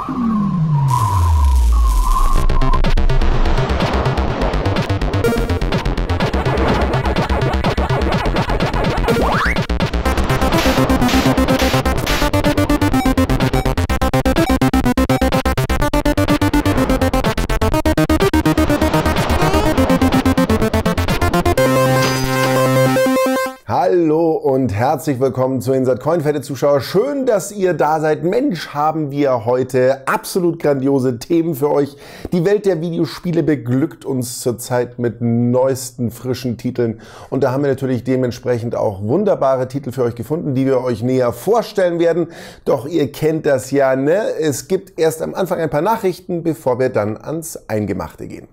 Hallo und herzlich willkommen zu Insert Coin, fette Zuschauer. Schön, dass ihr da seid. Mensch, haben wir heute absolut grandiose Themen für euch. Die Welt der Videospiele beglückt uns zurzeit mit neuesten, frischen Titeln. Und da haben wir natürlich dementsprechend auch wunderbare Titel für euch gefunden, die wir euch näher vorstellen werden. Doch ihr kennt das ja, ne? Es gibt erst am Anfang ein paar Nachrichten, bevor wir dann ans Eingemachte gehen.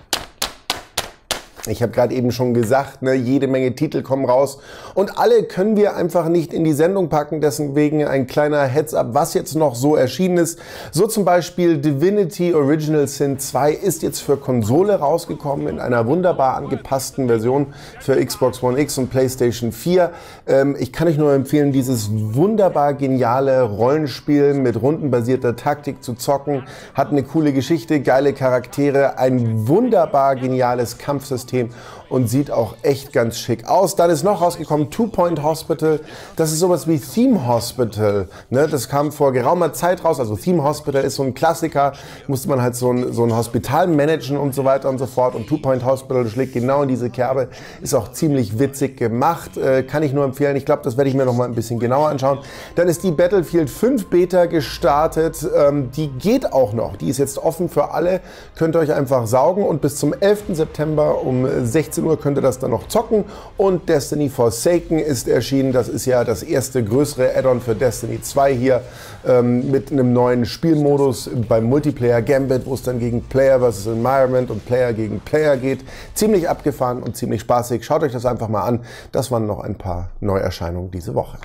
Ich habe gerade eben schon gesagt, ne, jede Menge Titel kommen raus und alle können wir einfach nicht in die Sendung packen. Deswegen ein kleiner Heads-up, was jetzt noch so erschienen ist. So zum Beispiel Divinity Original Sin 2 ist jetzt für Konsole rausgekommen in einer wunderbar angepassten Version für Xbox One X und PlayStation 4. Ich kann euch nur empfehlen, dieses wunderbar geniale Rollenspiel mit rundenbasierter Taktik zu zocken. Hat eine coole Geschichte, geile Charaktere, ein wunderbar geniales Kampfsystem und sieht auch echt ganz schick aus. Dann ist noch rausgekommen Two Point Hospital. Das ist sowas wie Theme Hospital. Ne? Das kam vor geraumer Zeit raus. Also Theme Hospital ist so ein Klassiker. Musste man halt so ein Hospital managen und so weiter und so fort. Und Two Point Hospital schlägt genau in diese Kerbe. Ist auch ziemlich witzig gemacht. Kann ich nur empfehlen. Ich glaube, das werde ich mir noch mal ein bisschen genauer anschauen. Dann ist die Battlefield 5 Beta gestartet. Die geht auch noch. Die ist jetzt offen für alle. Könnt ihr euch einfach saugen. Und bis zum 11. September um 16 Uhr könnt ihr das dann noch zocken. Und Destiny Forsaken ist erschienen. Das ist ja das erste größere Add-on für Destiny 2 hier mit einem neuen Spielmodus beim Multiplayer Gambit, wo es dann gegen Player vs. Environment und Player gegen Player geht. Ziemlich abgefahren und ziemlich spaßig. Schaut euch das einfach mal an. Das waren noch ein paar Neuerscheinungen diese Woche.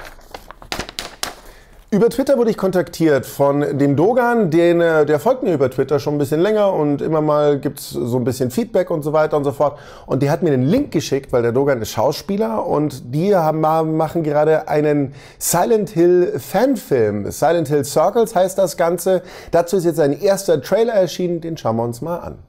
Über Twitter wurde ich kontaktiert von dem Dogan, der folgt mir über Twitter schon ein bisschen länger und immer mal gibt es so ein bisschen Feedback und so weiter und so fort. Und der hat mir den Link geschickt, weil der Dogan ist Schauspieler und die machen gerade einen Silent Hill Fanfilm. Silent Hill Circles heißt das Ganze. Dazu ist jetzt ein erster Trailer erschienen, den schauen wir uns mal an.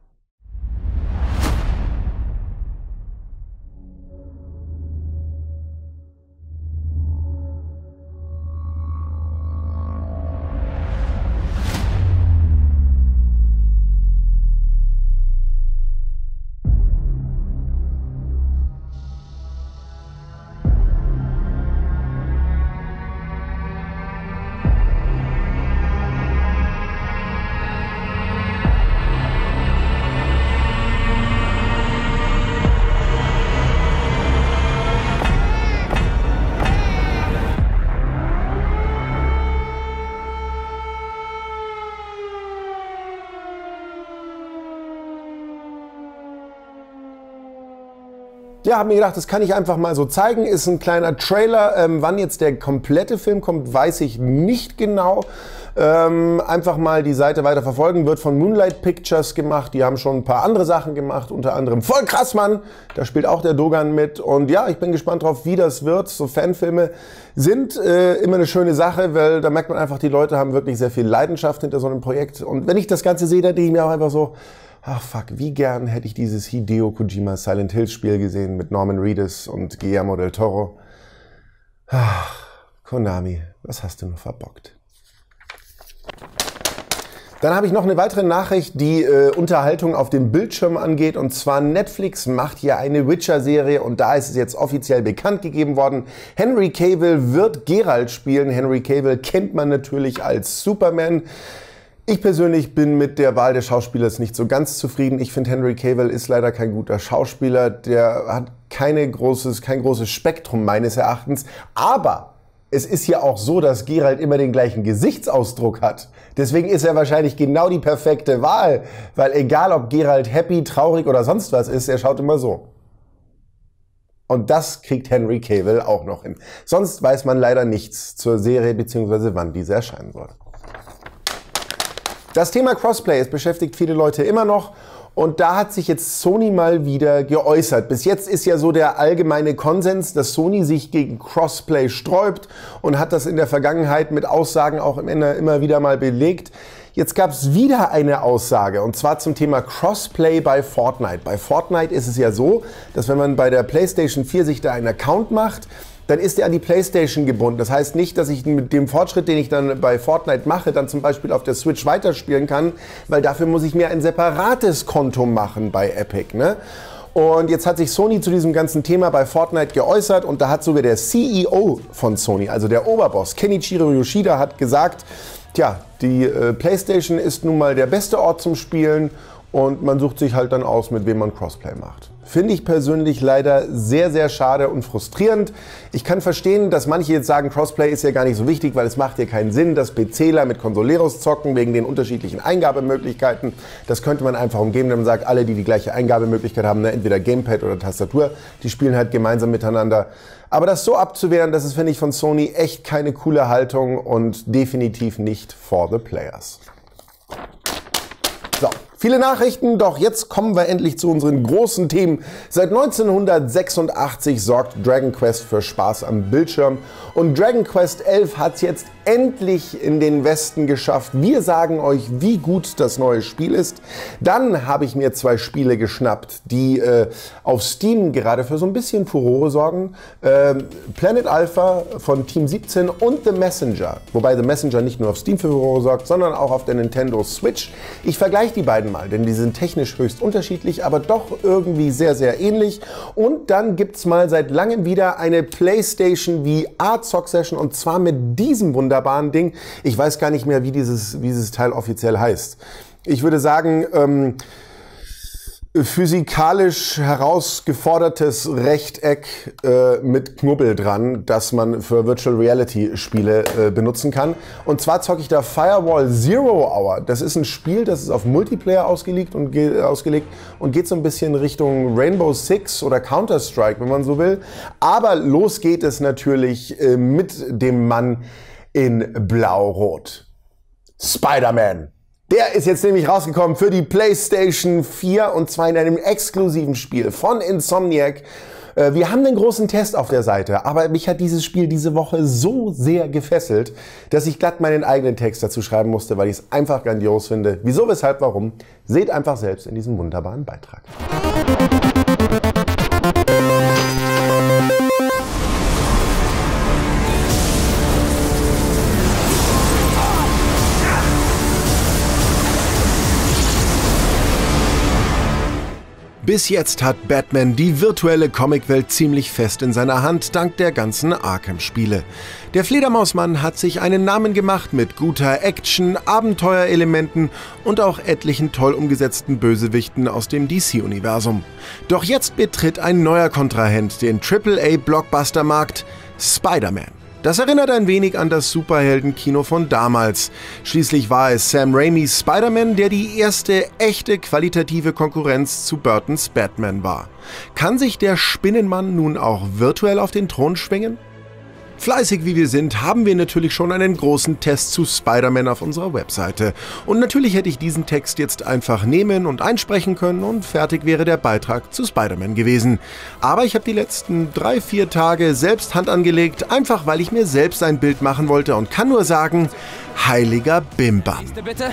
Ja, habe mir gedacht, das kann ich einfach mal so zeigen. Ist ein kleiner Trailer. Wann jetzt der komplette Film kommt, weiß ich nicht genau. Einfach mal die Seite weiter verfolgen. Wird von Moonlight Pictures gemacht. Die haben schon ein paar andere Sachen gemacht. Unter anderem Voll krass, Mann. Da spielt auch der Dogan mit. Und ja, ich bin gespannt drauf, wie das wird. So Fanfilme sind immer eine schöne Sache, weil da merkt man einfach, die Leute haben wirklich sehr viel Leidenschaft hinter so einem Projekt. Und wenn ich das Ganze sehe, dann denke ich mir auch einfach so, ach fuck, wie gern hätte ich dieses Hideo Kojima Silent Hill Spiel gesehen mit Norman Reedus und Guillermo del Toro. Ach, Konami, was hast du nur verbockt? Dann habe ich noch eine weitere Nachricht, die Unterhaltung auf dem Bildschirm angeht. Und zwar Netflix macht hier eine Witcher-Serie und da ist es jetzt offiziell bekannt gegeben worden. Henry Cavill wird Geralt spielen. Henry Cavill kennt man natürlich als Superman. Ich persönlich bin mit der Wahl des Schauspielers nicht so ganz zufrieden. Ich finde, Henry Cavill ist leider kein guter Schauspieler. Der hat kein großes Spektrum meines Erachtens. Aber es ist ja auch so, dass Geralt immer den gleichen Gesichtsausdruck hat. Deswegen ist er wahrscheinlich genau die perfekte Wahl. Weil egal, ob Geralt happy, traurig oder sonst was ist, er schaut immer so. Und das kriegt Henry Cavill auch noch hin. Sonst weiß man leider nichts zur Serie bzw. wann diese erscheinen soll. Das Thema Crossplay, es beschäftigt viele Leute immer noch Und da hat sich jetzt Sony mal wieder geäußert. Bis jetzt ist ja so der allgemeine Konsens, dass Sony sich gegen Crossplay sträubt und hat das in der Vergangenheit mit Aussagen auch immer wieder mal belegt. Jetzt gab es wieder eine Aussage, und zwar zum Thema Crossplay bei Fortnite. Bei Fortnite ist es ja so, dass wenn man bei der PlayStation 4 sich da einen Account macht, dann ist er an die PlayStation gebunden. Das heißt nicht, dass ich mit dem Fortschritt, den ich dann bei Fortnite mache, dann zum Beispiel auf der Switch weiterspielen kann, weil dafür muss ich mir ein separates Konto machen bei Epic, ne? Und jetzt hat sich Sony zu diesem ganzen Thema bei Fortnite geäußert und da hat sogar der CEO von Sony, also der Oberboss, Kenichiro Yoshida, hat gesagt, tja, die PlayStation ist nun mal der beste Ort zum Spielen und man sucht sich halt dann aus, mit wem man Crossplay macht. Finde ich persönlich leider sehr, sehr schade und frustrierend. Ich kann verstehen, dass manche jetzt sagen, Crossplay ist ja gar nicht so wichtig, weil es macht ja keinen Sinn, dass PCler mit Consoleros zocken, wegen den unterschiedlichen Eingabemöglichkeiten. Das könnte man einfach umgehen, wenn man sagt, alle, die die gleiche Eingabemöglichkeit haben, ne, entweder Gamepad oder Tastatur, die spielen halt gemeinsam miteinander. Aber das so abzuwehren, das ist, finde ich, von Sony echt keine coole Haltung und definitiv nicht for the players. So, viele Nachrichten, doch jetzt kommen wir endlich zu unseren großen Themen. Seit 1986 sorgt Dragon Quest für Spaß am Bildschirm und Dragon Quest 11 hat es jetzt endlich in den Westen geschafft. Wir sagen euch, wie gut das neue Spiel ist. Dann habe ich mir 2 Spiele geschnappt, die auf Steam gerade für so ein bisschen Furore sorgen. Planet Alpha von Team 17 und The Messenger. Wobei The Messenger nicht nur auf Steam für Furore sorgt, sondern auch auf der Nintendo Switch. Ich vergleiche die beiden mal, denn die sind technisch höchst unterschiedlich, aber doch irgendwie sehr, sehr ähnlich. Und dann gibt es mal seit langem wieder eine PlayStation VR Zock Session und zwar mit diesem wunderbaren Ding. Ich weiß gar nicht mehr, wie dieses Teil offiziell heißt. Ich würde sagen, physikalisch herausgefordertes Rechteck mit Knubbel dran, das man für Virtual Reality Spiele benutzen kann. Und zwar zocke ich da Firewall Zero Hour. Das ist ein Spiel, das ist auf Multiplayer ausgelegt und geht so ein bisschen Richtung Rainbow Six oder Counter-Strike, wenn man so will. Aber los geht es natürlich mit dem Mann in Blau-Rot. Spider-Man. Der ist jetzt nämlich rausgekommen für die PlayStation 4 und zwar in einem exklusiven Spiel von Insomniac. Wir haben einen großen Test auf der Seite, aber mich hat dieses Spiel diese Woche so sehr gefesselt, dass ich glatt meinen eigenen Text dazu schreiben musste, weil ich es einfach grandios finde. Wieso, weshalb, warum? Seht einfach selbst in diesem wunderbaren Beitrag. Bis jetzt hat Batman die virtuelle Comicwelt ziemlich fest in seiner Hand, dank der ganzen Arkham-Spiele. Der Fledermausmann hat sich einen Namen gemacht mit guter Action, Abenteuerelementen und auch etlichen toll umgesetzten Bösewichten aus dem DC-Universum. Doch jetzt betritt ein neuer Kontrahent den AAA-Blockbuster-Markt, Spider-Man. Das erinnert ein wenig an das Superheldenkino von damals. Schließlich war es Sam Raimis Spider-Man, der die erste echte qualitative Konkurrenz zu Burtons Batman war. Kann sich der Spinnenmann nun auch virtuell auf den Thron schwingen? Fleißig wie wir sind, haben wir natürlich schon einen großen Test zu Spider-Man auf unserer Webseite. Und natürlich hätte ich diesen Text jetzt einfach nehmen und einsprechen können und fertig wäre der Beitrag zu Spider-Man gewesen. Aber ich habe die letzten 3-4 Tage selbst Hand angelegt, einfach weil ich mir selbst ein Bild machen wollte und kann nur sagen, heiliger Bimbam.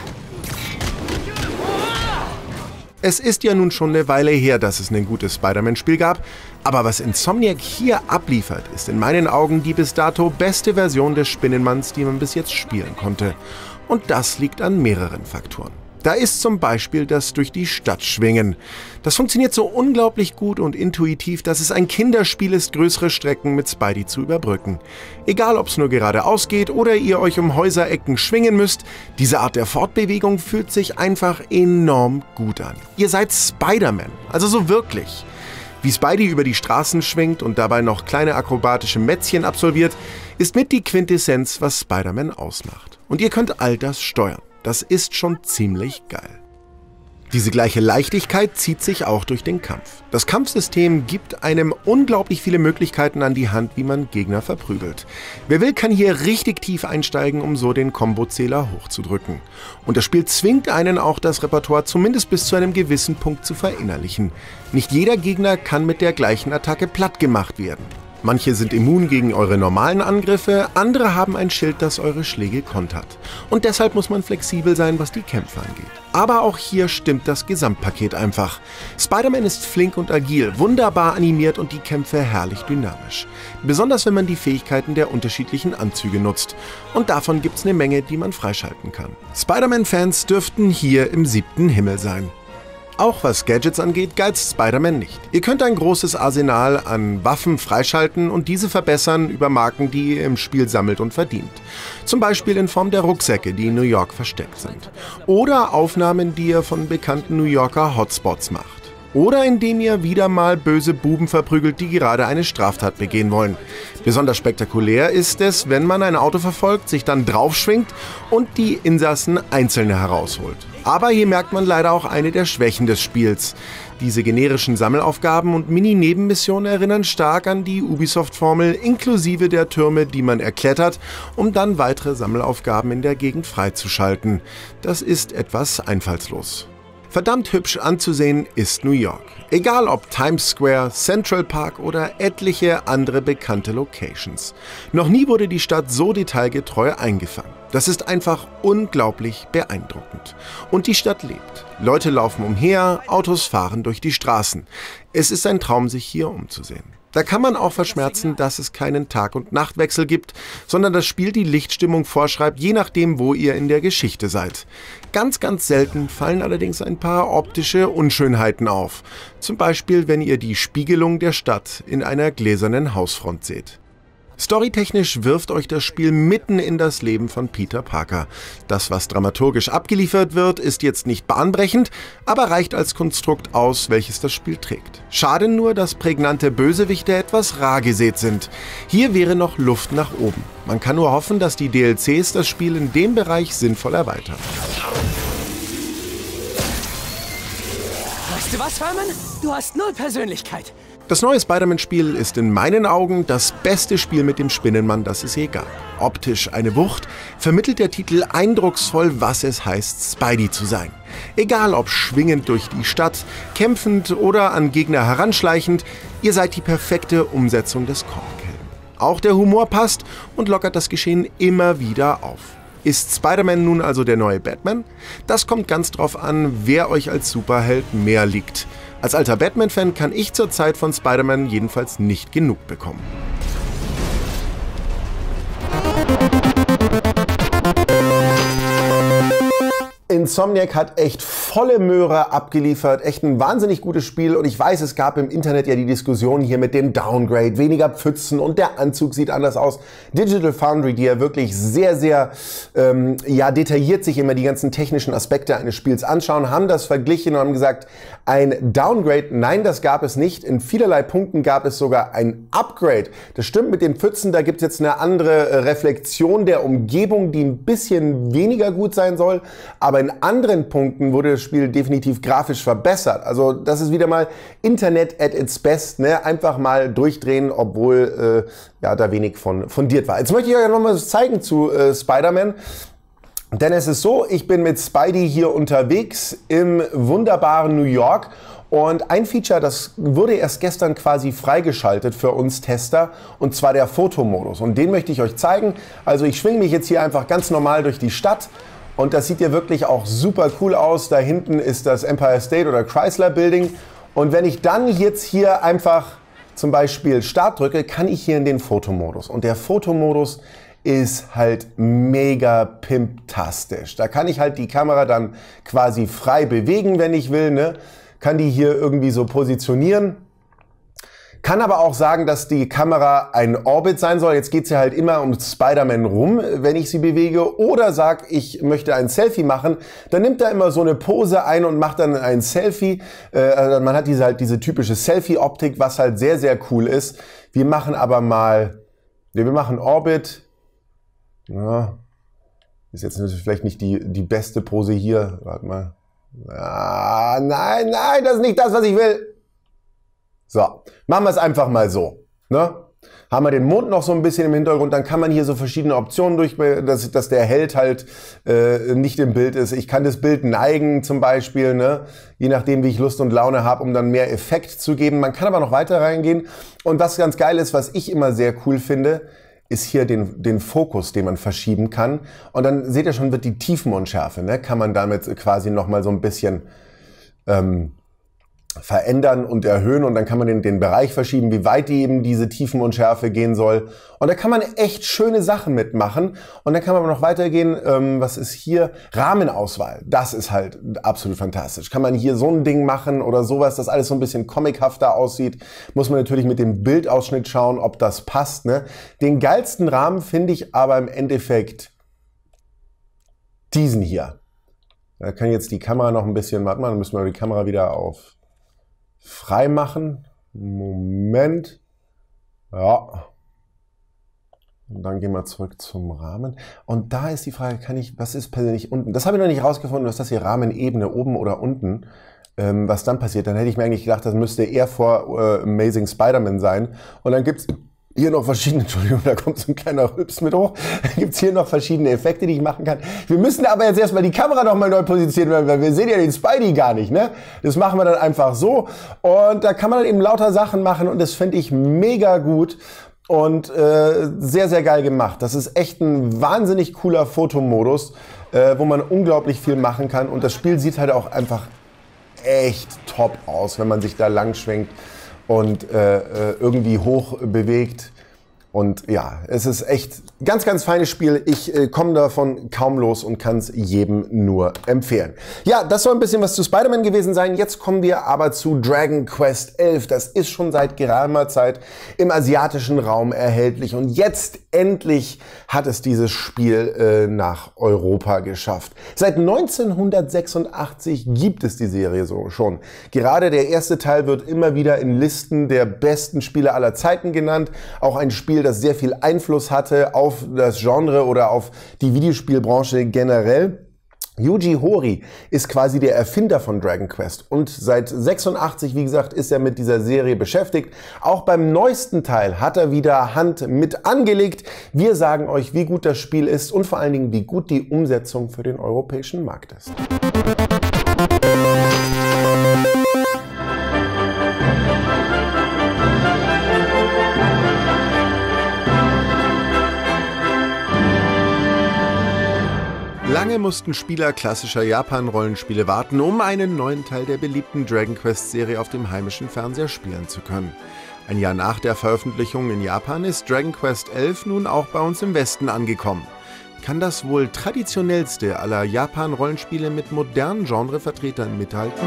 Es ist ja nun schon eine Weile her, dass es ein gutes Spider-Man-Spiel gab, aber was Insomniac hier abliefert, ist in meinen Augen die bis dato beste Version des Spinnenmanns, die man bis jetzt spielen konnte. Und das liegt an mehreren Faktoren. Da ist zum Beispiel das durch die Stadt schwingen. Das funktioniert so unglaublich gut und intuitiv, dass es ein Kinderspiel ist, größere Strecken mit Spidey zu überbrücken. Egal, ob es nur geradeaus geht oder ihr euch um Häuserecken schwingen müsst, diese Art der Fortbewegung fühlt sich einfach enorm gut an. Ihr seid Spider-Man, also so wirklich. Wie Spidey über die Straßen schwingt und dabei noch kleine akrobatische Mätzchen absolviert, ist mit die Quintessenz, was Spider-Man ausmacht. Und ihr könnt all das steuern. Das ist schon ziemlich geil. Diese gleiche Leichtigkeit zieht sich auch durch den Kampf. Das Kampfsystem gibt einem unglaublich viele Möglichkeiten an die Hand, wie man Gegner verprügelt. Wer will, kann hier richtig tief einsteigen, um so den Kombozähler hochzudrücken. Und das Spiel zwingt einen auch, das Repertoire zumindest bis zu einem gewissen Punkt zu verinnerlichen. Nicht jeder Gegner kann mit der gleichen Attacke platt gemacht werden. Manche sind immun gegen eure normalen Angriffe, andere haben ein Schild, das eure Schläge kontert. Und deshalb muss man flexibel sein, was die Kämpfe angeht. Aber auch hier stimmt das Gesamtpaket einfach. Spider-Man ist flink und agil, wunderbar animiert und die Kämpfe herrlich dynamisch. Besonders wenn man die Fähigkeiten der unterschiedlichen Anzüge nutzt. Und davon gibt's eine Menge, die man freischalten kann. Spider-Man-Fans dürften hier im 7. Himmel sein. Auch was Gadgets angeht, geizt Spider-Man nicht. Ihr könnt ein großes Arsenal an Waffen freischalten und diese verbessern über Marken, die ihr im Spiel sammelt und verdient. Zum Beispiel in Form der Rucksäcke, die in New York versteckt sind. Oder Aufnahmen, die ihr von bekannten New Yorker Hotspots macht. Oder indem ihr wieder mal böse Buben verprügelt, die gerade eine Straftat begehen wollen. Besonders spektakulär ist es, wenn man ein Auto verfolgt, sich dann draufschwingt und die Insassen einzelne herausholt. Aber hier merkt man leider auch eine der Schwächen des Spiels. Diese generischen Sammelaufgaben und Mini-Nebenmissionen erinnern stark an die Ubisoft-Formel inklusive der Türme, die man erklettert, um dann weitere Sammelaufgaben in der Gegend freizuschalten. Das ist etwas einfallslos. Verdammt hübsch anzusehen ist New York. Egal ob Times Square, Central Park oder etliche andere bekannte Locations. Noch nie wurde die Stadt so detailgetreu eingefangen. Das ist einfach unglaublich beeindruckend. Und die Stadt lebt. Leute laufen umher, Autos fahren durch die Straßen. Es ist ein Traum, sich hier umzusehen. Da kann man auch verschmerzen, dass es keinen Tag- und Nachtwechsel gibt, sondern das Spiel die Lichtstimmung vorschreibt, je nachdem, wo ihr in der Geschichte seid. Ganz, ganz selten fallen allerdings ein paar optische Unschönheiten auf. Zum Beispiel, wenn ihr die Spiegelung der Stadt in einer gläsernen Hausfront seht. Storytechnisch wirft euch das Spiel mitten in das Leben von Peter Parker. Das, was dramaturgisch abgeliefert wird, ist jetzt nicht bahnbrechend, aber reicht als Konstrukt aus, welches das Spiel trägt. Schade nur, dass prägnante Bösewichte etwas rar gesät sind. Hier wäre noch Luft nach oben. Man kann nur hoffen, dass die DLCs das Spiel in dem Bereich sinnvoll erweitern. Weißt du was, Herman? Du hast null Persönlichkeit. Das neue Spider-Man-Spiel ist in meinen Augen das beste Spiel mit dem Spinnenmann, das es je gab. Optisch eine Wucht, vermittelt der Titel eindrucksvoll, was es heißt, Spidey zu sein. Egal ob schwingend durch die Stadt, kämpfend oder an Gegner heranschleichend, ihr seid die perfekte Umsetzung des Comichelden. Auch der Humor passt und lockert das Geschehen immer wieder auf. Ist Spider-Man nun also der neue Batman? Das kommt ganz drauf an, wer euch als Superheld mehr liegt. Als alter Batman-Fan kann ich zur Zeit von Spider-Man jedenfalls nicht genug bekommen. Insomniac hat echt volle Möhre abgeliefert, echt ein wahnsinnig gutes Spiel und ich weiß, es gab im Internet ja die Diskussion hier mit dem Downgrade, weniger Pfützen und der Anzug sieht anders aus. Digital Foundry, die ja wirklich sehr, sehr detailliert sich immer die ganzen technischen Aspekte eines Spiels anschauen, haben das verglichen und haben gesagt, ein Downgrade, nein, das gab es nicht. In vielerlei Punkten gab es sogar ein Upgrade. Das stimmt mit den Pfützen, da gibt es jetzt eine andere Reflexion der Umgebung, die ein bisschen weniger gut sein soll, aber in anderen Punkten wurde das Spiel definitiv grafisch verbessert. Also das ist wieder mal Internet at its best, ne? Einfach mal durchdrehen, obwohl da wenig von fundiert war. Jetzt möchte ich euch noch mal was zeigen zu Spider-Man. Denn es ist so, ich bin mit Spidey hier unterwegs im wunderbaren New York. Und ein Feature, das wurde erst gestern quasi freigeschaltet für uns Tester, und zwar der Fotomodus. Und den möchte ich euch zeigen. Also ich schwinge mich jetzt hier einfach ganz normal durch die Stadt. Und das sieht ja wirklich auch super cool aus. Da hinten ist das Empire State oder Chrysler Building. Und wenn ich dann jetzt hier einfach zum Beispiel Start drücke, kann ich hier in den Fotomodus. Und der Fotomodus ist halt mega pimptastisch. Da kann ich halt die Kamera dann quasi frei bewegen, wenn ich will, ne? Kann die hier irgendwie so positionieren. Kann aber auch sagen, dass die Kamera ein Orbit sein soll. Jetzt geht es ja halt immer um Spider-Man rum, wenn ich sie bewege. Oder sag, ich möchte ein Selfie machen. Dann nimmt er immer so eine Pose ein und macht dann ein Selfie. Man hat diese typische Selfie-Optik, was halt sehr, sehr cool ist. Wir machen aber mal, wir machen Orbit. Ja, ist jetzt natürlich vielleicht nicht die beste Pose hier. Warte mal. Ah, nein, nein, das ist nicht das, was ich will. So, machen wir es einfach mal so. Ne? Haben wir den Mond noch so ein bisschen im Hintergrund, dann kann man hier so verschiedene Optionen durch, dass der Held halt nicht im Bild ist. Ich kann das Bild neigen zum Beispiel, ne? Je nachdem, wie ich Lust und Laune habe, um dann mehr Effekt zu geben. Man kann aber noch weiter reingehen. Und was ganz geil ist, was ich immer sehr cool finde, ist hier den Fokus, den man verschieben kann. Und dann seht ihr schon, wird die Tiefenunschärfe, ne? Kann man damit quasi nochmal so ein bisschen verändern und erhöhen, und dann kann man den Bereich verschieben, wie weit eben diese Tiefenunschärfe gehen soll. Und da kann man echt schöne Sachen mitmachen. Und dann kann man noch weitergehen. Was ist hier? Rahmenauswahl. Das ist halt absolut fantastisch. Kann man hier so ein Ding machen oder sowas, das alles so ein bisschen comichafter aussieht. Muss man natürlich mit dem Bildausschnitt schauen, ob das passt, ne? Den geilsten Rahmen finde ich aber im Endeffekt diesen hier. Da kann jetzt die Kamera noch ein bisschen, warte mal, dann müssen wir die Kamera wieder auf frei machen. Moment. Ja. Und dann gehen wir zurück zum Rahmen. Und da ist die Frage, was ist persönlich unten? Das habe ich noch nicht rausgefunden, was das hier Rahmenebene, oben oder unten. Was dann passiert. Dann hätte ich mir eigentlich gedacht, das müsste eher vor Amazing Spider-Man sein. Und dann gibt es hier noch verschiedene, Entschuldigung, da kommt so ein kleiner Rübs mit hoch. Dann gibt es hier noch verschiedene Effekte, die ich machen kann. Wir müssen aber jetzt erstmal die Kamera noch mal neu positionieren, weil wir sehen ja den Spidey gar nicht, ne? Das machen wir dann einfach so. Und da kann man dann eben lauter Sachen machen, und das finde ich mega gut und sehr, sehr geil gemacht. Das ist echt ein wahnsinnig cooler Fotomodus, wo man unglaublich viel machen kann. Und das Spiel sieht halt auch einfach echt top aus, wenn man sich da lang schwenkt und irgendwie hoch bewegt. Und ja, es ist echt ganz, ganz feines Spiel. Ich komme davon kaum los und kann es jedem nur empfehlen. Ja, das soll ein bisschen was zu Spider-Man gewesen sein. Jetzt kommen wir aber zu Dragon Quest 11. Das ist schon seit geraumer Zeit im asiatischen Raum erhältlich. Und jetzt endlich hat es dieses Spiel nach Europa geschafft. Seit 1986 gibt es die Serie so schon. Gerade der erste Teil wird immer wieder in Listen der besten Spiele aller Zeiten genannt. Auch ein Spiel, das sehr viel Einfluss hatte auf das Genre oder auf die Videospielbranche generell. Yuji Horii ist quasi der Erfinder von Dragon Quest, und seit 86, wie gesagt, ist er mit dieser Serie beschäftigt. Auch beim neuesten Teil hat er wieder Hand mit angelegt. Wir sagen euch, wie gut das Spiel ist und vor allen Dingen, wie gut die Umsetzung für den europäischen Markt ist. Lange mussten Spieler klassischer Japan-Rollenspiele warten, um einen neuen Teil der beliebten Dragon Quest-Serie auf dem heimischen Fernseher spielen zu können. Ein Jahr nach der Veröffentlichung in Japan ist Dragon Quest 11 nun auch bei uns im Westen angekommen. Kann das wohl traditionellste aller Japan-Rollenspiele mit modernen Genrevertretern mithalten?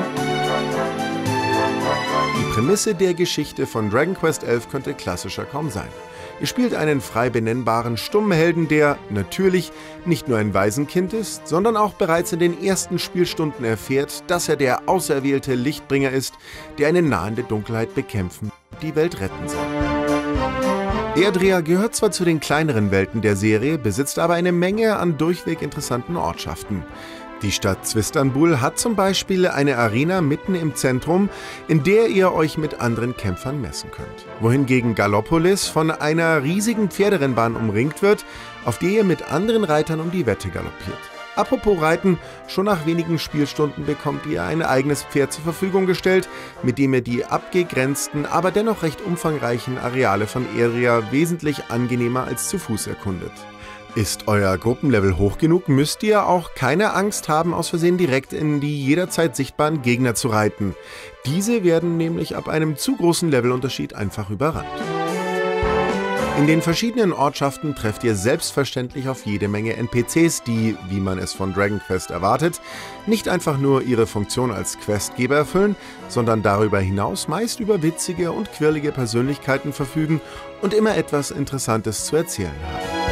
Die Prämisse der Geschichte von Dragon Quest 11 könnte klassischer kaum sein. Ihr spielt einen frei benennbaren stummen Helden, der natürlich nicht nur ein Waisenkind ist, sondern auch bereits in den ersten Spielstunden erfährt, dass er der auserwählte Lichtbringer ist, der eine nahende Dunkelheit bekämpfen und die Welt retten soll. Erdrea gehört zwar zu den kleineren Welten der Serie, besitzt aber eine Menge an durchweg interessanten Ortschaften. Die Stadt Zwistanbul hat zum Beispiel eine Arena mitten im Zentrum, in der ihr euch mit anderen Kämpfern messen könnt. Wohingegen Gallopolis von einer riesigen Pferderennbahn umringt wird, auf der ihr mit anderen Reitern um die Wette galoppiert. Apropos Reiten, schon nach wenigen Spielstunden bekommt ihr ein eigenes Pferd zur Verfügung gestellt, mit dem ihr die abgegrenzten, aber dennoch recht umfangreichen Areale von Erdrea wesentlich angenehmer als zu Fuß erkundet. Ist euer Gruppenlevel hoch genug, müsst ihr auch keine Angst haben, aus Versehen direkt in die jederzeit sichtbaren Gegner zu reiten. Diese werden nämlich ab einem zu großen Levelunterschied einfach überrannt. In den verschiedenen Ortschaften trefft ihr selbstverständlich auf jede Menge NPCs, die, wie man es von Dragon Quest erwartet, nicht einfach nur ihre Funktion als Questgeber erfüllen, sondern darüber hinaus meist über witzige und quirlige Persönlichkeiten verfügen und immer etwas Interessantes zu erzählen haben.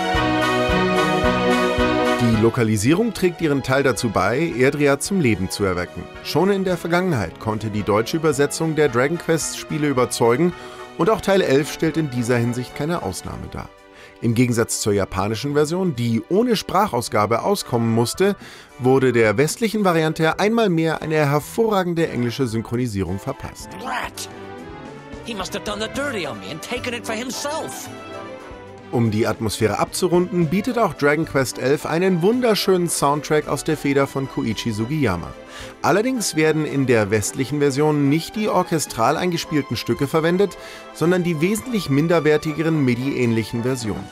Die Lokalisierung trägt ihren Teil dazu bei, Erdrea zum Leben zu erwecken. Schon in der Vergangenheit konnte die deutsche Übersetzung der Dragon Quest Spiele überzeugen, und auch Teil 11 stellt in dieser Hinsicht keine Ausnahme dar. Im Gegensatz zur japanischen Version, die ohne Sprachausgabe auskommen musste, wurde der westlichen Variante einmal mehr eine hervorragende englische Synchronisierung verpasst. Rat! He must have done the dirty on me and taken it for himself. Um die Atmosphäre abzurunden, bietet auch Dragon Quest XI einen wunderschönen Soundtrack aus der Feder von Koichi Sugiyama. Allerdings werden in der westlichen Version nicht die orchestral eingespielten Stücke verwendet, sondern die wesentlich minderwertigeren MIDI-ähnlichen Versionen.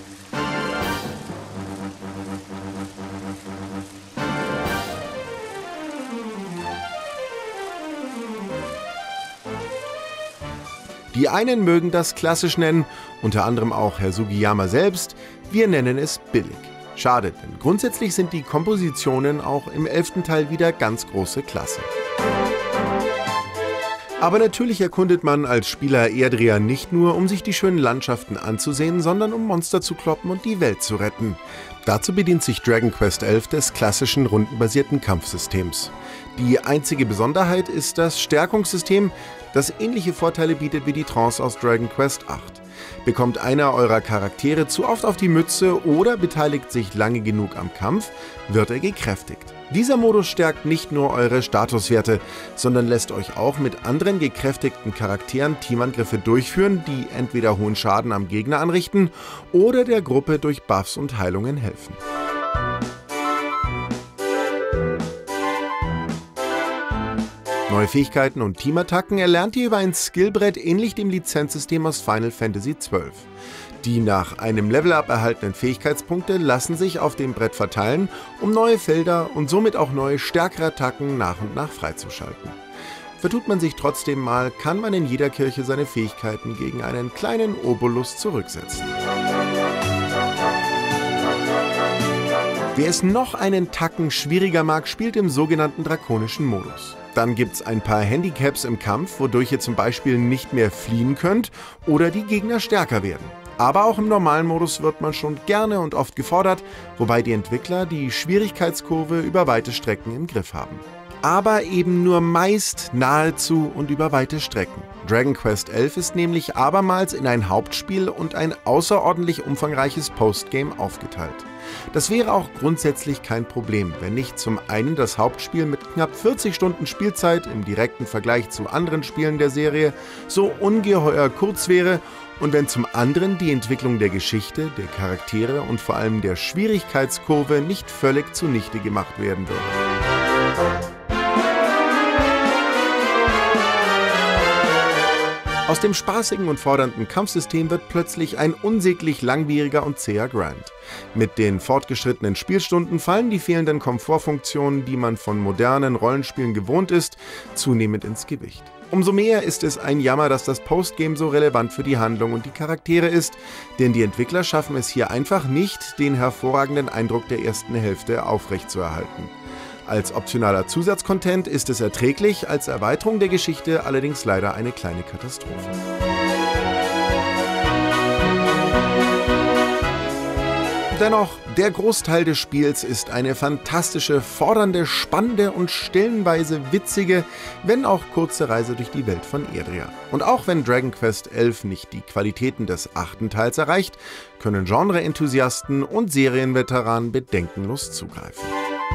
Die einen mögen das klassisch nennen, unter anderem auch Herr Sugiyama selbst, wir nennen es billig. Schade, denn grundsätzlich sind die Kompositionen auch im 11. Teil wieder ganz große Klasse. Aber natürlich erkundet man als Spieler Erdrea nicht nur, um sich die schönen Landschaften anzusehen, sondern um Monster zu kloppen und die Welt zu retten. Dazu bedient sich Dragon Quest XI des klassischen rundenbasierten Kampfsystems. Die einzige Besonderheit ist das Stärkungssystem, das ähnliche Vorteile bietet wie die Trance aus Dragon Quest VIII. Bekommt einer eurer Charaktere zu oft auf die Mütze oder beteiligt sich lange genug am Kampf, wird er gekräftigt. Dieser Modus stärkt nicht nur eure Statuswerte, sondern lässt euch auch mit anderen gekräftigten Charakteren Teamangriffe durchführen, die entweder hohen Schaden am Gegner anrichten oder der Gruppe durch Buffs und Heilungen helfen. Neue Fähigkeiten und Teamattacken erlernt ihr über ein Skillbrett ähnlich dem Lizenzsystem aus Final Fantasy XII. Die nach einem Level-Up erhaltenen Fähigkeitspunkte lassen sich auf dem Brett verteilen, um neue Felder und somit auch neue, stärkere Attacken nach und nach freizuschalten. Vertut man sich trotzdem mal, kann man in jeder Kirche seine Fähigkeiten gegen einen kleinen Obolus zurücksetzen. Wer es noch einen Tacken schwieriger mag, spielt im sogenannten drakonischen Modus. Dann gibt's ein paar Handicaps im Kampf, wodurch ihr zum Beispiel nicht mehr fliehen könnt oder die Gegner stärker werden. Aber auch im normalen Modus wird man schon gerne und oft gefordert, wobei die Entwickler die Schwierigkeitskurve über weite Strecken im Griff haben. Aber eben nur meist, nahezu und über weite Strecken. Dragon Quest XI ist nämlich abermals in ein Hauptspiel und ein außerordentlich umfangreiches Postgame aufgeteilt. Das wäre auch grundsätzlich kein Problem, wenn nicht zum einen das Hauptspiel mit knapp 40 Stunden Spielzeit im direkten Vergleich zu anderen Spielen der Serie so ungeheuer kurz wäre und wenn zum anderen die Entwicklung der Geschichte, der Charaktere und vor allem der Schwierigkeitskurve nicht völlig zunichte gemacht werden würde. Aus dem spaßigen und fordernden Kampfsystem wird plötzlich ein unsäglich langwieriger und zäher Grind. Mit den fortgeschrittenen Spielstunden fallen die fehlenden Komfortfunktionen, die man von modernen Rollenspielen gewohnt ist, zunehmend ins Gewicht. Umso mehr ist es ein Jammer, dass das Postgame so relevant für die Handlung und die Charaktere ist, denn die Entwickler schaffen es hier einfach nicht, den hervorragenden Eindruck der ersten Hälfte aufrechtzuerhalten. Als optionaler Zusatzcontent ist es erträglich, als Erweiterung der Geschichte allerdings leider eine kleine Katastrophe. Dennoch, der Großteil des Spiels ist eine fantastische, fordernde, spannende und stellenweise witzige, wenn auch kurze Reise durch die Welt von Erdrea. Und auch wenn Dragon Quest XI nicht die Qualitäten des 8. Teils erreicht, können Genre-Enthusiasten und Serienveteranen bedenkenlos zugreifen.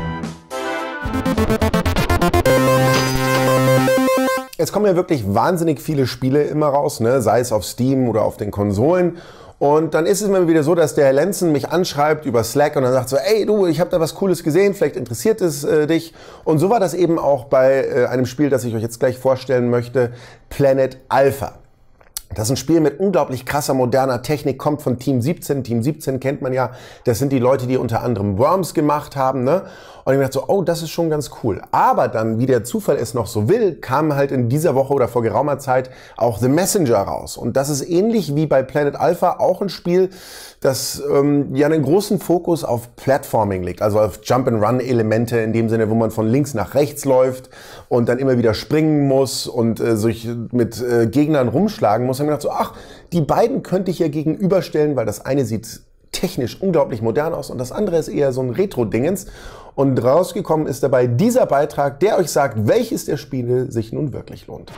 Es kommen ja wirklich wahnsinnig viele Spiele immer raus, ne? Sei es auf Steam oder auf den Konsolen. Und dann ist es immer wieder so, dass der Herr Lenzen mich anschreibt über Slack und dann sagt so, ey du, ich habe da was Cooles gesehen, vielleicht interessiert es dich. Und so war das eben auch bei einem Spiel, das ich euch jetzt gleich vorstellen möchte, Planet Alpha. Das ist ein Spiel mit unglaublich krasser, moderner Technik, kommt von Team 17. Team 17 kennt man ja, das sind die Leute, die unter anderem Worms gemacht haben, ne? Und ich dachte so, oh, das ist schon ganz cool. Aber dann, wie der Zufall es noch so will, kam halt in dieser Woche oder vor geraumer Zeit auch The Messenger raus. Und das ist ähnlich wie bei Planet Alpha auch ein Spiel, das ja einen großen Fokus auf Platforming legt, also auf Jump-and-Run-Elemente in dem Sinne, wo man von links nach rechts läuft und dann immer wieder springen muss und sich mit Gegnern rumschlagen muss. Und ich dachte so, ach, die beiden könnte ich ja gegenüberstellen, weil das eine sieht technisch unglaublich modern aus und das andere ist eher so ein Retro-Dingens. Und rausgekommen ist dabei dieser Beitrag, der euch sagt, welches der Spiele sich nun wirklich lohnt.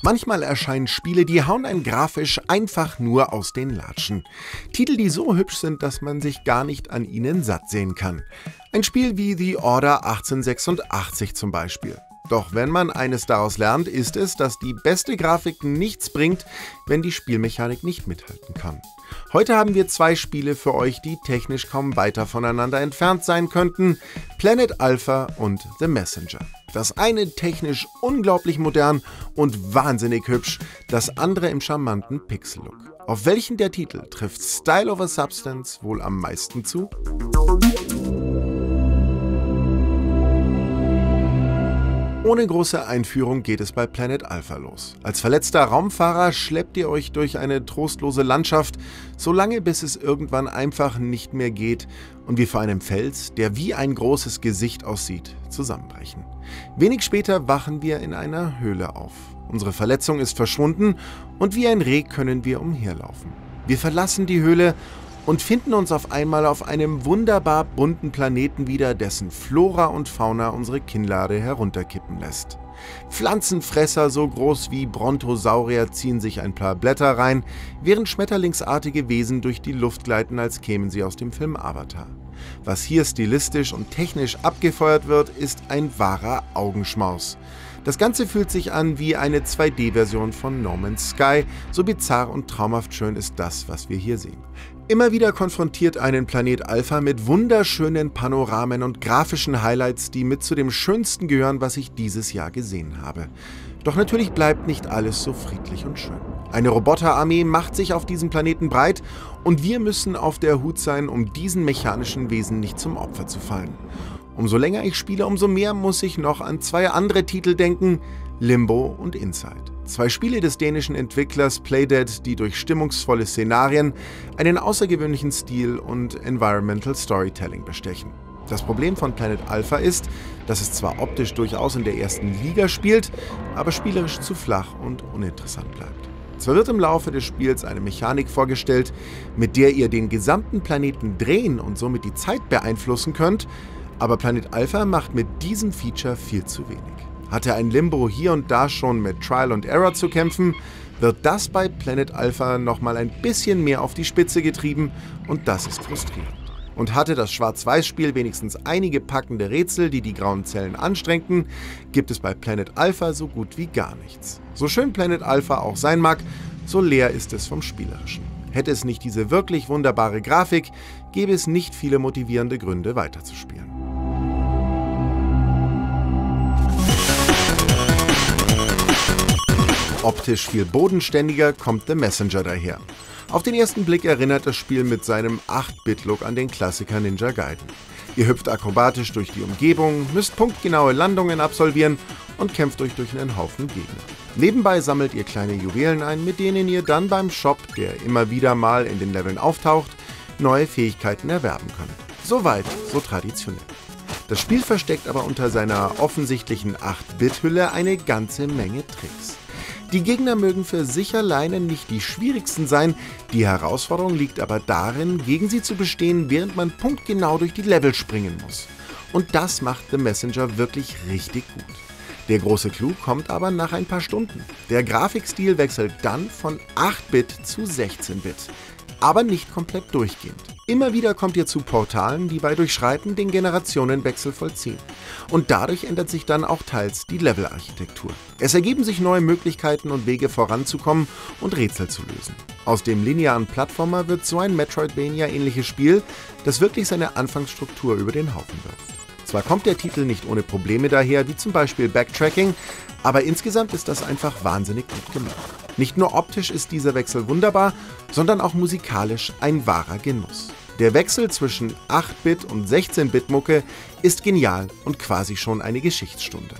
Manchmal erscheinen Spiele, die hauen einen grafisch einfach nur aus den Latschen. Titel, die so hübsch sind, dass man sich gar nicht an ihnen satt sehen kann. Ein Spiel wie The Order 1886 zum Beispiel. Doch wenn man eines daraus lernt, ist es, dass die beste Grafik nichts bringt, wenn die Spielmechanik nicht mithalten kann. Heute haben wir 2 Spiele für euch, die technisch kaum weiter voneinander entfernt sein könnten: Planet Alpha und The Messenger. Das eine technisch unglaublich modern und wahnsinnig hübsch, das andere im charmanten Pixel-Look. Auf welchen der Titel trifft Style over Substance wohl am meisten zu? Ohne große Einführung geht es bei Planet Alpha los. Als verletzter Raumfahrer schleppt ihr euch durch eine trostlose Landschaft, so lange bis es irgendwann einfach nicht mehr geht und wir vor einem Fels, der wie ein großes Gesicht aussieht, zusammenbrechen. Wenig später wachen wir in einer Höhle auf. Unsere Verletzung ist verschwunden und wie ein Reh können wir umherlaufen. Wir verlassen die Höhle und finden uns auf einmal auf einem wunderbar bunten Planeten wieder, dessen Flora und Fauna unsere Kinnlade herunterkippen lässt. Pflanzenfresser so groß wie Brontosaurier ziehen sich ein paar Blätter rein, während schmetterlingsartige Wesen durch die Luft gleiten, als kämen sie aus dem Film Avatar. Was hier stilistisch und technisch abgefeuert wird, ist ein wahrer Augenschmaus. Das Ganze fühlt sich an wie eine 2D-Version von No Man's Sky, so bizarr und traumhaft schön ist das, was wir hier sehen. Immer wieder konfrontiert einen Planet Alpha mit wunderschönen Panoramen und grafischen Highlights, die mit zu dem Schönsten gehören, was ich dieses Jahr gesehen habe. Doch natürlich bleibt nicht alles so friedlich und schön. Eine Roboterarmee macht sich auf diesem Planeten breit und wir müssen auf der Hut sein, um diesen mechanischen Wesen nicht zum Opfer zu fallen. Umso länger ich spiele, umso mehr muss ich noch an 2 andere Titel denken: Limbo und Inside. 2 Spiele des dänischen Entwicklers Playdead, die durch stimmungsvolle Szenarien, einen außergewöhnlichen Stil und Environmental Storytelling bestechen. Das Problem von Planet Alpha ist, dass es zwar optisch durchaus in der ersten Liga spielt, aber spielerisch zu flach und uninteressant bleibt. Zwar wird im Laufe des Spiels eine Mechanik vorgestellt, mit der ihr den gesamten Planeten drehen und somit die Zeit beeinflussen könnt, aber Planet Alpha macht mit diesem Feature viel zu wenig. Hatte ein Limbo hier und da schon mit Trial and Error zu kämpfen, wird das bei Planet Alpha nochmal ein bisschen mehr auf die Spitze getrieben und das ist frustrierend. Und hatte das Schwarz-Weiß-Spiel wenigstens einige packende Rätsel, die die grauen Zellen anstrengten, gibt es bei Planet Alpha so gut wie gar nichts. So schön Planet Alpha auch sein mag, so leer ist es vom Spielerischen. Hätte es nicht diese wirklich wunderbare Grafik, gäbe es nicht viele motivierende Gründe weiterzuspielen. Optisch viel bodenständiger kommt The Messenger daher. Auf den ersten Blick erinnert das Spiel mit seinem 8-Bit-Look an den Klassiker Ninja Gaiden. Ihr hüpft akrobatisch durch die Umgebung, müsst punktgenaue Landungen absolvieren und kämpft euch durch einen Haufen Gegner. Nebenbei sammelt ihr kleine Juwelen ein, mit denen ihr dann beim Shop, der immer wieder mal in den Leveln auftaucht, neue Fähigkeiten erwerben könnt. Soweit, so traditionell. Das Spiel versteckt aber unter seiner offensichtlichen 8-Bit-Hülle eine ganze Menge Tricks. Die Gegner mögen für sich alleine nicht die schwierigsten sein, die Herausforderung liegt aber darin, gegen sie zu bestehen, während man punktgenau durch die Level springen muss. Und das macht The Messenger wirklich richtig gut. Der große Clou kommt aber nach ein paar Stunden. Der Grafikstil wechselt dann von 8-Bit zu 16-Bit, aber nicht komplett durchgehend. Immer wieder kommt ihr zu Portalen, die bei Durchschreiten den Generationenwechsel vollziehen. Und dadurch ändert sich dann auch teils die Levelarchitektur. Es ergeben sich neue Möglichkeiten und Wege voranzukommen und Rätsel zu lösen. Aus dem linearen Plattformer wird so ein Metroidvania-ähnliches Spiel, das wirklich seine Anfangsstruktur über den Haufen wirft. Zwar kommt der Titel nicht ohne Probleme daher, wie zum Beispiel Backtracking, aber insgesamt ist das einfach wahnsinnig gut gemacht. Nicht nur optisch ist dieser Wechsel wunderbar, sondern auch musikalisch ein wahrer Genuss. Der Wechsel zwischen 8-Bit und 16-Bit-Mucke ist genial und quasi schon eine Geschichtsstunde.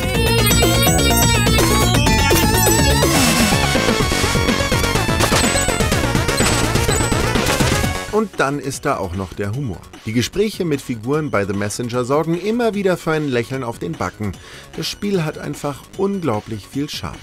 Und dann ist da auch noch der Humor. Die Gespräche mit Figuren bei The Messenger sorgen immer wieder für ein Lächeln auf den Backen. Das Spiel hat einfach unglaublich viel Charme.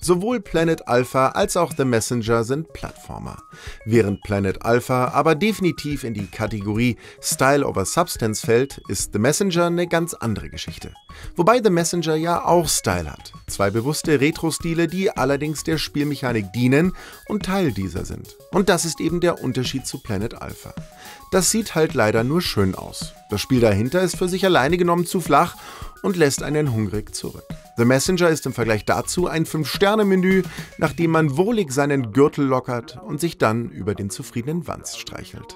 Sowohl Planet Alpha als auch The Messenger sind Plattformer. Während Planet Alpha aber definitiv in die Kategorie Style over Substance fällt, ist The Messenger eine ganz andere Geschichte. Wobei The Messenger ja auch Style hat. Zwei bewusste Retro-Stile, die allerdings der Spielmechanik dienen und Teil dieser sind. Und das ist eben der Unterschied zu Planet Alpha. Das sieht halt leider nur schön aus. Das Spiel dahinter ist für sich alleine genommen zu flach und lässt einen hungrig zurück. The Messenger ist im Vergleich dazu ein 5-Sterne-Menü, nachdem man wohlig seinen Gürtel lockert und sich dann über den zufriedenen Wanst streichelt.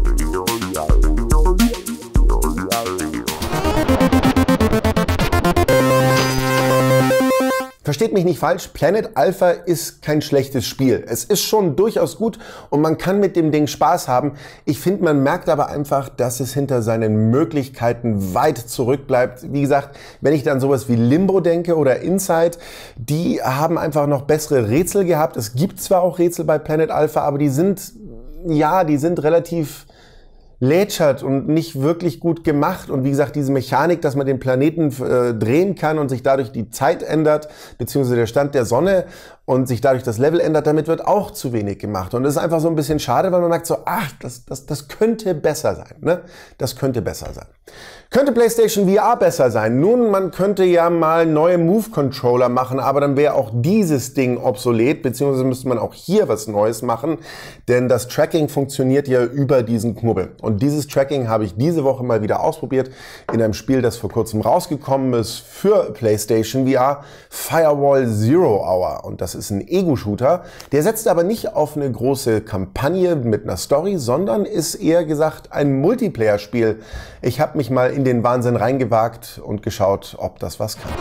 Versteht mich nicht falsch, Planet Alpha ist kein schlechtes Spiel. Es ist schon durchaus gut und man kann mit dem Ding Spaß haben. Ich finde, man merkt aber einfach, dass es hinter seinen Möglichkeiten weit zurückbleibt. Wie gesagt, wenn ich dann sowas wie Limbo denke oder Inside, die haben einfach noch bessere Rätsel gehabt. Es gibt zwar auch Rätsel bei Planet Alpha, aber die sind relativ lätschert und nicht wirklich gut gemacht. Und wie gesagt, diese Mechanik, dass man den Planeten drehen kann und sich dadurch die Zeit ändert, beziehungsweise der Stand der Sonne und sich dadurch das Level ändert, damit wird auch zu wenig gemacht. Und das ist einfach so ein bisschen schade, weil man sagt so, ach, das könnte besser sein. Ne? Das könnte besser sein. Könnte PlayStation VR besser sein? Nun, man könnte ja mal neue Move-Controller machen, aber dann wäre auch dieses Ding obsolet, beziehungsweise müsste man auch hier was Neues machen, denn das Tracking funktioniert ja über diesen Knubbel. Und dieses Tracking habe ich diese Woche mal wieder ausprobiert in einem Spiel, das vor kurzem rausgekommen ist für PlayStation VR, Firewall Zero Hour. Und das ist ein Ego-Shooter, der setzt aber nicht auf eine große Kampagne mit einer Story, sondern ist eher gesagt ein Multiplayer-Spiel. Ich habe mich mal in den Wahnsinn reingewagt und geschaut, ob das was kann.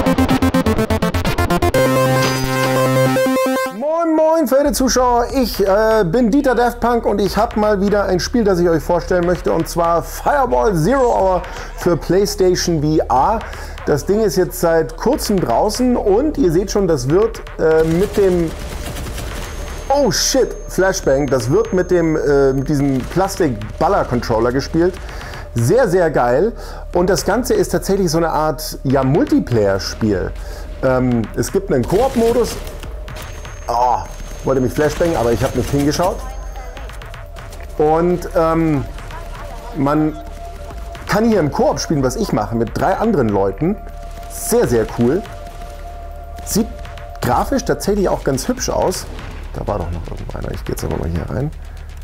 Moin moin, verehrte Zuschauer, ich bin Dieter Daft Punk und ich habe mal wieder ein Spiel, das ich euch vorstellen möchte, und zwar Firewall Zero Hour für PlayStation VR. Das Ding ist jetzt seit kurzem draußen und ihr seht schon, das wird mit dem Oh shit, Flashbang, das wird mit diesem Plastik-Baller-Controller gespielt. Sehr, sehr geil. Und das Ganze ist tatsächlich so eine Art Multiplayer-Spiel. Es gibt einen Koop-Modus. Oh, wollte mich flashbangen, aber ich habe nicht hingeschaut. Und man kann hier im Koop spielen, was ich mache, mit 3 anderen Leuten. Sehr, sehr cool. Sieht grafisch tatsächlich auch ganz hübsch aus. Da war doch noch irgendeiner. Ich gehe jetzt aber mal hier rein.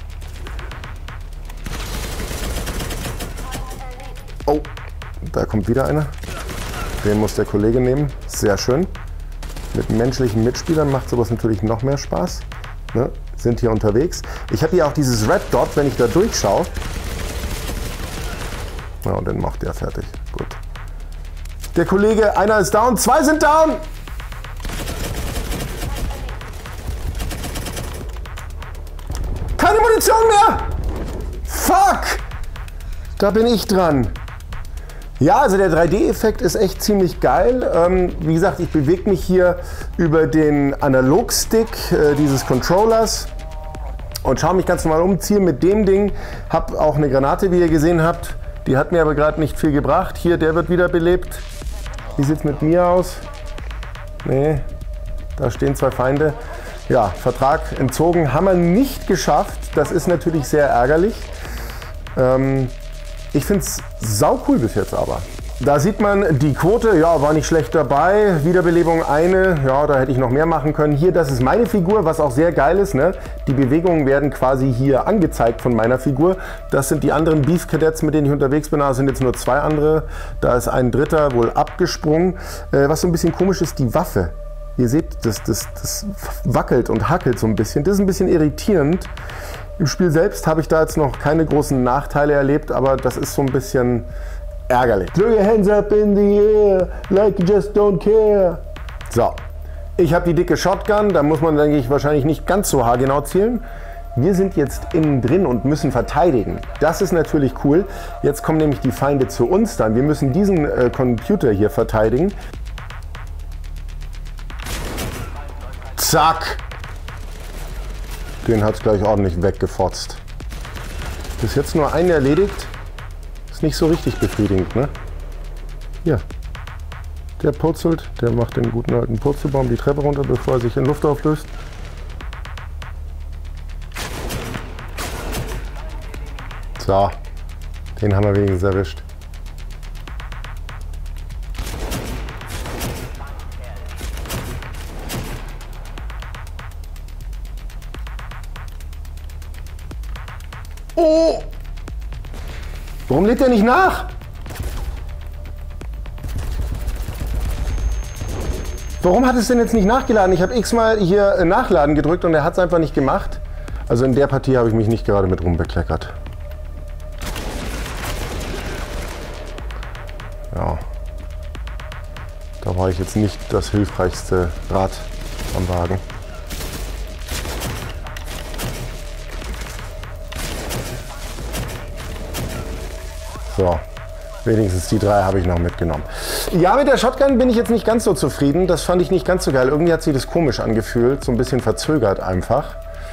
Oh, da kommt wieder einer. Den muss der Kollege nehmen. Sehr schön. Mit menschlichen Mitspielern macht sowas natürlich noch mehr Spaß. Ne? Sind hier unterwegs. Ich habe hier auch dieses Red Dot, wenn ich da durchschaue. Ja, und dann macht der fertig. Gut. Der Kollege, einer ist down, 2 sind down! Keine Munition mehr! Fuck! Da bin ich dran. Ja, also der 3D-Effekt ist echt ziemlich geil. Wie gesagt, ich bewege mich hier über den Analogstick dieses Controllers und schaue mich ganz normal um, ziele mit dem Ding. Habe auch eine Granate, wie ihr gesehen habt. Die hat mir aber gerade nicht viel gebracht. Hier, der wird wiederbelebt. Wie sieht es mit mir aus? Nee, da stehen 2 Feinde. Ja, Vertrag entzogen. Haben wir nicht geschafft. Das ist natürlich sehr ärgerlich. Ich finde es saucool bis jetzt aber. Da sieht man die Quote, ja, war nicht schlecht dabei. Wiederbelebung eine, ja, da hätte ich noch mehr machen können. Hier, das ist meine Figur, was auch sehr geil ist. Ne? Die Bewegungen werden quasi hier angezeigt von meiner Figur. Das sind die anderen Beef Cadets, mit denen ich unterwegs bin. Da sind jetzt nur 2 andere. Da ist ein dritter wohl abgesprungen. Was so ein bisschen komisch ist, die Waffe. Ihr seht, das wackelt und hackelt so ein bisschen. Das ist ein bisschen irritierend. Im Spiel selbst habe ich da jetzt noch keine großen Nachteile erlebt, aber das ist so ein bisschen ärgerlich. Throw your hands up in the air, like you just don't care. So, ich habe die dicke Shotgun, da muss man, denke ich, wahrscheinlich nicht ganz so haargenau zielen. Wir sind jetzt innen drin und müssen verteidigen. Das ist natürlich cool. Jetzt kommen nämlich die Feinde zu uns dann. Wir müssen diesen Computer hier verteidigen. Zack! Den hat es gleich ordentlich weggefotzt. Bis jetzt nur einen erledigt. Ist nicht so richtig befriedigend, ne? Hier. Der purzelt, der macht den guten alten Purzelbaum die Treppe runter, bevor er sich in Luft auflöst. So, den haben wir wenigstens erwischt. Oh! Warum lädt der nicht nach? Warum hat es denn jetzt nicht nachgeladen? Ich habe x-mal hier Nachladen gedrückt und er hat es einfach nicht gemacht. Also in der Partie habe ich mich nicht gerade mit rumbekleckert. Ja. Da war ich jetzt nicht das hilfreichste Rad am Wagen. So, wenigstens die 3 habe ich noch mitgenommen. Ja, mit der Shotgun bin ich jetzt nicht ganz so zufrieden. Das fand ich nicht ganz so geil. Irgendwie hat sich das komisch angefühlt, so ein bisschen verzögert einfach.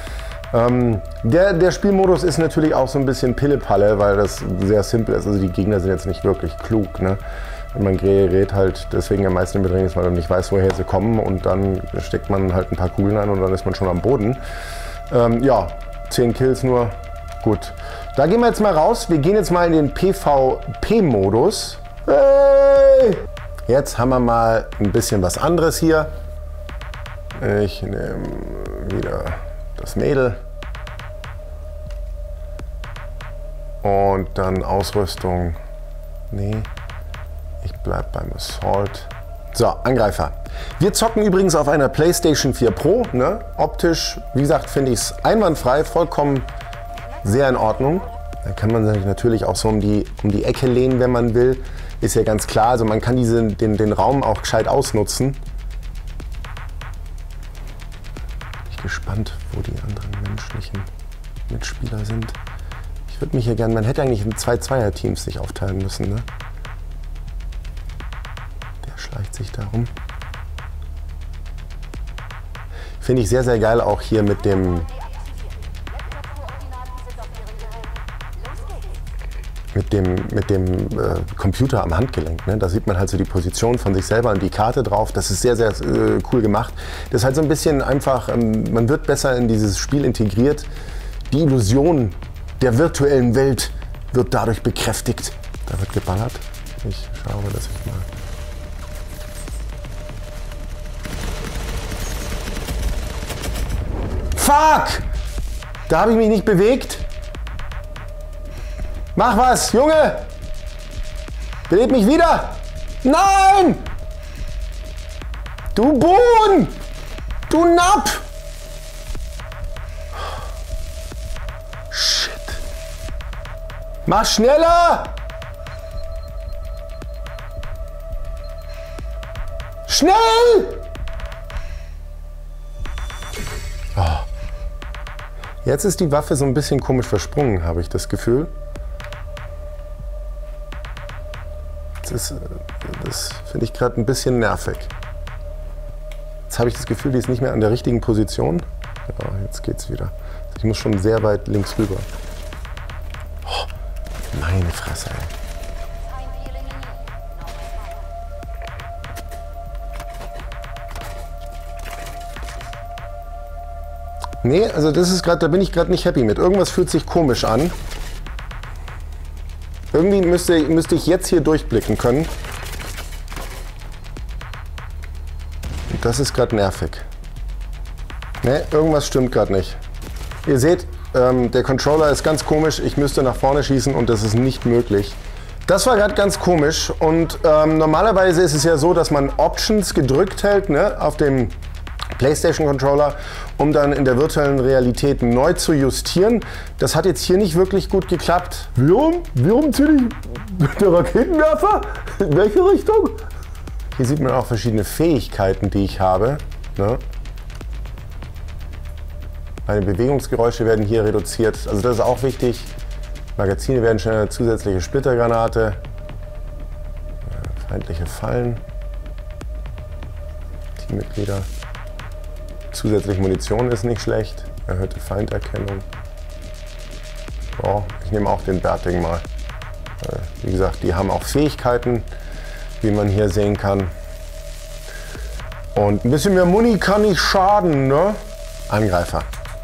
Der Spielmodus ist natürlich auch so ein bisschen Pille-Palle, weil das sehr simpel ist. Also die Gegner sind jetzt nicht wirklich klug, ne? Man gerät halt deswegen am meisten in Bedrängnis, weil man nicht weiß, woher sie kommen, und dann steckt man halt ein paar Kugeln ein und dann ist man schon am Boden. Ja, 10 Kills nur. Gut. Da gehen wir jetzt mal raus. Wir gehen jetzt mal in den PvP-Modus. Hey! Jetzt haben wir mal ein bisschen was anderes hier. Ich nehme wieder das Mädel. Und dann Ausrüstung. Nee, ich bleib beim Assault. So, Angreifer. Wir zocken übrigens auf einer PlayStation 4 Pro. Ne? Optisch, wie gesagt, finde ich es einwandfrei, vollkommen sehr in Ordnung. Da kann man sich natürlich auch so um die Ecke lehnen, wenn man will. Ist ja ganz klar, also man kann den Raum auch gescheit ausnutzen. Bin ich gespannt, wo die anderen menschlichen Mitspieler sind. Ich würde mich hier gerne, man hätte eigentlich in 2 Zweierteams sich aufteilen müssen, ne? Der schleicht sich da rum. Finde ich sehr, sehr geil auch hier mit dem Computer am Handgelenk. Ne? Da sieht man halt so die Position von sich selber und die Karte drauf. Das ist sehr, sehr cool gemacht. Das ist halt so ein bisschen einfach, man wird besser in dieses Spiel integriert. Die Illusion der virtuellen Welt wird dadurch bekräftigt. Da wird geballert. Ich schaue, dass ich mal... Fuck! Da habe ich mich nicht bewegt. Mach was, Junge! Beleb mich wieder! Nein! Du Bohn! Du Napp! Shit! Mach schneller! Schnell! Oh. Jetzt ist die Waffe so ein bisschen komisch versprungen, habe ich das Gefühl. Das finde ich gerade ein bisschen nervig. Jetzt habe ich das Gefühl, die ist nicht mehr an der richtigen Position. Ja, jetzt geht's wieder. Ich muss schon sehr weit links rüber. Oh, meine Fresse, ey. Nee, also das ist gerade, da bin ich gerade nicht happy mit. Irgendwas fühlt sich komisch an. Irgendwie müsste ich jetzt hier durchblicken können. Und das ist gerade nervig. Ne, irgendwas stimmt gerade nicht. Ihr seht, der Controller ist ganz komisch. Ich müsste nach vorne schießen und das ist nicht möglich. Das war gerade ganz komisch. Und normalerweise ist es ja so, dass man Options gedrückt hält, ne, auf dem PlayStation Controller, um dann in der virtuellen Realität neu zu justieren. Das hat jetzt hier nicht wirklich gut geklappt. Warum ziehe ich der Raketenwerfer? In welche Richtung? Hier sieht man auch verschiedene Fähigkeiten, die ich habe. Ne? Meine Bewegungsgeräusche werden hier reduziert. Also das ist auch wichtig. Magazine werden schneller, zusätzliche Splittergranate. Feindliche Fallen. Teammitglieder. Zusätzliche Munition ist nicht schlecht. Erhöhte Feinderkennung. Oh, ich nehme auch den Bärtigen mal. Wie gesagt, die haben auch Fähigkeiten, wie man hier sehen kann. Und ein bisschen mehr Muni kann nicht schaden, ne? Angreifer.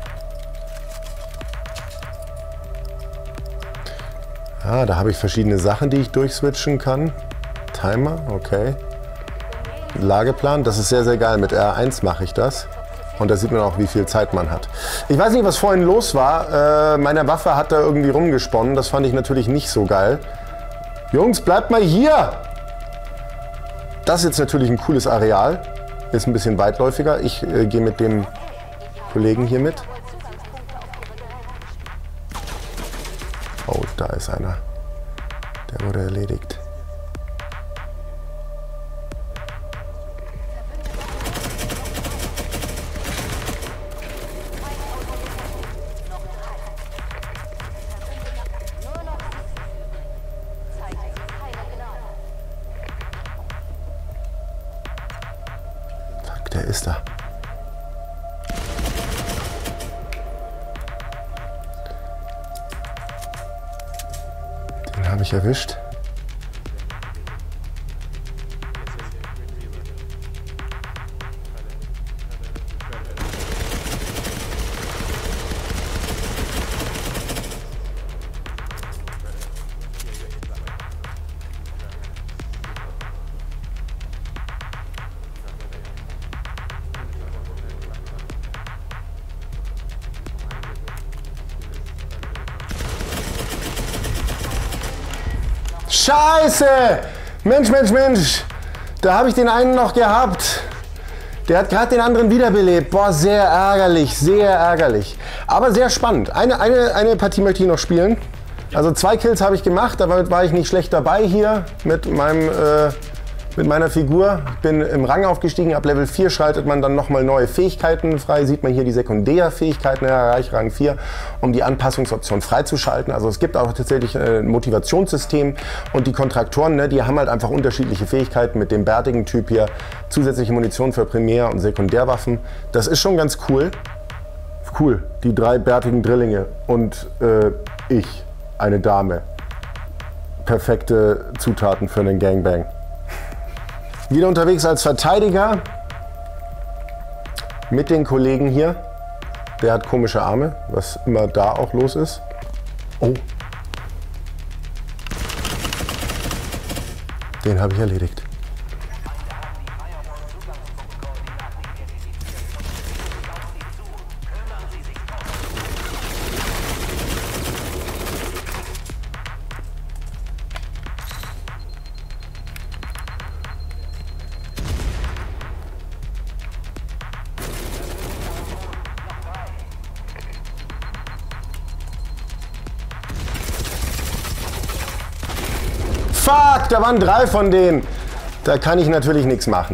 Ah, da habe ich verschiedene Sachen, die ich durchswitchen kann. Timer, okay. Lageplan, das ist sehr, sehr geil. Mit R1 mache ich das. Und da sieht man auch, wie viel Zeit man hat. Ich weiß nicht, was vorhin los war. Meine Waffe hat da irgendwie rumgesponnen. Das fand ich natürlich nicht so geil. Jungs, bleibt mal hier! Das ist jetzt natürlich ein cooles Areal. Ist ein bisschen weitläufiger. Ich gehe mit dem Kollegen hier mit. Oh, da ist einer. Der wurde erledigt. Fuck, der ist da. Habe ich erwischt. Scheiße! Mensch, Mensch, Mensch! Da habe ich den einen noch gehabt. Der hat gerade den anderen wiederbelebt. Boah, sehr ärgerlich, sehr ärgerlich. Aber sehr spannend. Eine Partie möchte ich noch spielen. Also 2 Kills habe ich gemacht, damit war ich nicht schlecht dabei hier mit meiner Figur. Ich bin im Rang aufgestiegen. Ab Level 4 schaltet man dann nochmal neue Fähigkeiten frei. Sieht man hier die Sekundärfähigkeiten, erreiche Rang 4, um die Anpassungsoption freizuschalten. Also es gibt auch tatsächlich ein Motivationssystem. Und die Kontraktoren, ne, die haben halt einfach unterschiedliche Fähigkeiten mit dem bärtigen Typ hier. Zusätzliche Munition für Primär- und Sekundärwaffen. Das ist schon ganz cool. Cool, die 3 bärtigen Drillinge und ich, eine Dame. Perfekte Zutaten für einen Gangbang. Wieder unterwegs als Verteidiger mit den Kollegen hier. Der hat komische Arme, was immer da auch los ist. Oh. Den habe ich erledigt. Fuck, da waren 3 von denen. Da kann ich natürlich nichts machen.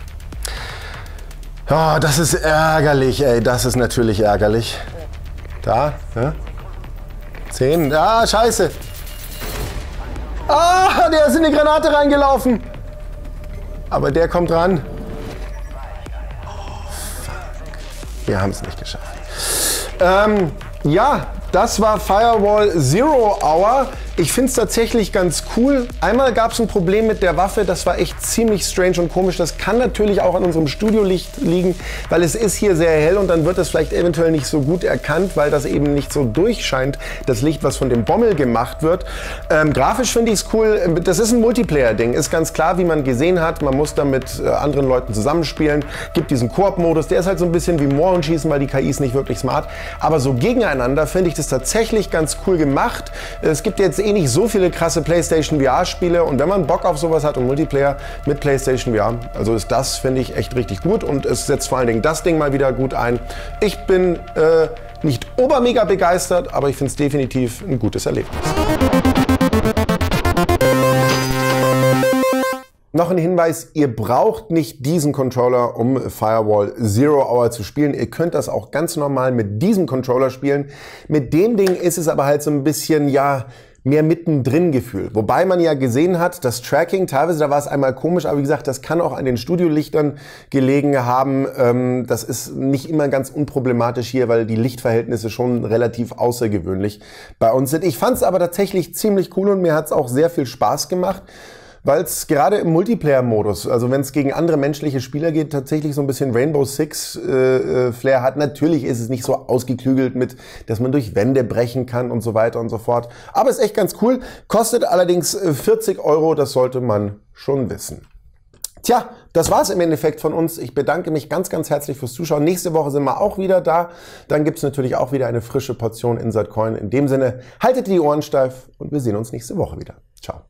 Oh, das ist ärgerlich, ey. Das ist natürlich ärgerlich. Da, ja? 10. Ah, scheiße. Ah, der ist in die Granate reingelaufen. Aber der kommt ran. Fuck. Wir haben es nicht geschafft. Ja, das war Firewall Zero Hour. Ich finde es tatsächlich ganz cool. Einmal gab es ein Problem mit der Waffe, das war echt ziemlich strange und komisch. Das kann natürlich auch an unserem Studiolicht liegen, weil es ist hier sehr hell und dann wird es vielleicht eventuell nicht so gut erkannt, weil das eben nicht so durchscheint, das Licht, was von dem Bommel gemacht wird. Grafisch finde ich es cool. Das ist ein Multiplayer-Ding. Ist ganz klar, wie man gesehen hat. Man muss da mit anderen Leuten zusammenspielen. Gibt diesen Koop-Modus. Der ist halt so ein bisschen wie Mohrenschießen, weil die KI ist nicht wirklich smart. Aber so gegeneinander finde ich das tatsächlich ganz cool gemacht. Es gibt jetzt eh nicht so viele krasse PlayStation VR-Spiele und wenn man Bock auf sowas hat und Multiplayer mit PlayStation VR, also ist das, finde ich, echt richtig gut und es setzt vor allen Dingen das Ding mal wieder gut ein. Ich bin nicht obermega begeistert, aber ich finde es definitiv ein gutes Erlebnis. Noch ein Hinweis, ihr braucht nicht diesen Controller, um Firewall Zero Hour zu spielen. Ihr könnt das auch ganz normal mit diesem Controller spielen. Mit dem Ding ist es aber halt so ein bisschen, ja, mehr mittendrin Gefühl. Wobei man ja gesehen hat, das Tracking, teilweise, da war es einmal komisch, aber wie gesagt, das kann auch an den Studiolichtern gelegen haben. Das ist nicht immer ganz unproblematisch hier, weil die Lichtverhältnisse schon relativ außergewöhnlich bei uns sind. Ich fand es aber tatsächlich ziemlich cool und mir hat es auch sehr viel Spaß gemacht. weil es gerade im Multiplayer-Modus, also wenn es gegen andere menschliche Spieler geht, tatsächlich so ein bisschen Rainbow Six Flair hat. Natürlich ist es nicht so ausgeklügelt mit, dass man durch Wände brechen kann und so weiter und so fort. Aber ist echt ganz cool. Kostet allerdings 40 €, das sollte man schon wissen. Tja, das war's im Endeffekt von uns. Ich bedanke mich ganz, ganz herzlich fürs Zuschauen. Nächste Woche sind wir auch wieder da. Dann gibt's natürlich auch wieder eine frische Portion Inside Coin. In dem Sinne, haltet die Ohren steif und wir sehen uns nächste Woche wieder. Ciao.